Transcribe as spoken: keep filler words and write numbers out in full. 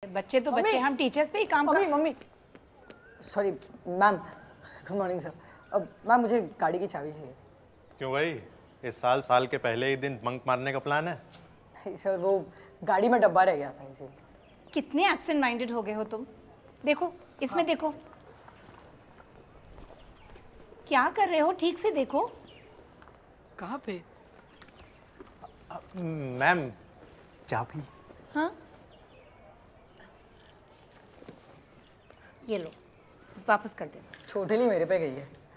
बच्चे तो बच्चे, हम टीचर्स पे ही काम मम्मी कर। Mummy sorry ma'am, good morning sir. अब मैम मुझे गाड़ी की चाबी चाहिए। क्यों भाई, इस साल साल के पहले ही दिन बंक मारने का प्लान है? नहीं सर, वो गाड़ी में डब्बा रह गया था इसीलिए। कितने एब्सेंट माइंडेड हो गए हो तुम। देखो इसमें, हाँ। देखो क्या कर रहे हो, ठीक से देखो। कहाँ पे? मैम चाबी। हाँ ये लो, वापस कर दे। छोटे ली मेरे पे गई है।